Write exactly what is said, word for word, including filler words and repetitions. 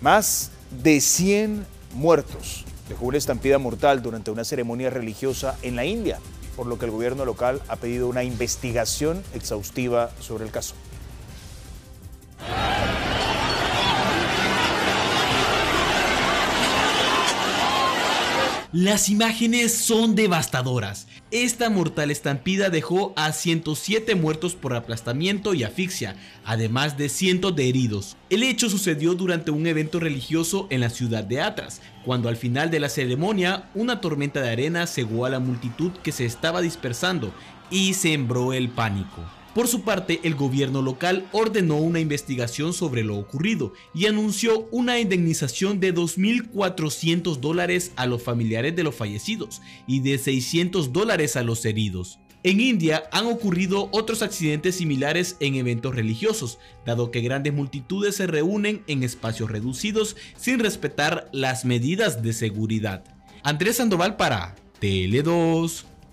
Más de cien muertos dejó una estampida mortal durante una ceremonia religiosa en la India, por lo que el gobierno local ha pedido una investigación exhaustiva sobre el caso. Las imágenes son devastadoras. Esta mortal estampida dejó a ciento siete muertos por aplastamiento y asfixia, además de cientos de heridos. El hecho sucedió durante un evento religioso en la ciudad de Hathras, cuando al final de la ceremonia una tormenta de arena cegó a la multitud que se estaba dispersando y sembró el pánico. Por su parte, el gobierno local ordenó una investigación sobre lo ocurrido y anunció una indemnización de dos mil cuatrocientos dólares a los familiares de los fallecidos y de seiscientos dólares a los heridos. En India han ocurrido otros accidentes similares en eventos religiosos, dado que grandes multitudes se reúnen en espacios reducidos sin respetar las medidas de seguridad. Andrés Sandoval para Tele dos.